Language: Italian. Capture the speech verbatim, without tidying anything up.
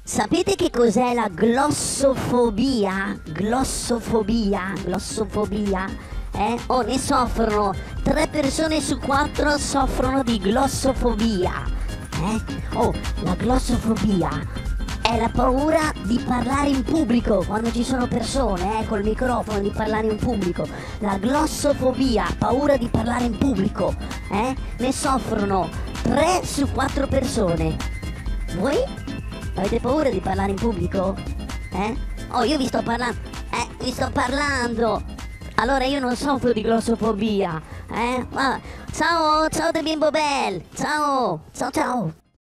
Sapete che cos'è la glossofobia? Glossofobia? Glossofobia? Eh? Oh, ne soffrono. Tre persone su quattro soffrono di glossofobia. Eh? Oh, la glossofobia è la paura di parlare in pubblico quando ci sono persone, eh, col microfono, di parlare in pubblico. La glossofobia, paura di parlare in pubblico, eh? Ne soffrono tre su quattro persone. Voi? Avete paura di parlare in pubblico? Eh? Oh, io vi sto parlando. Eh, vi sto parlando. Allora io non soffro di glossofobia. Eh? Ah, ciao, ciao De Bimbo Bell. Ciao, ciao, ciao.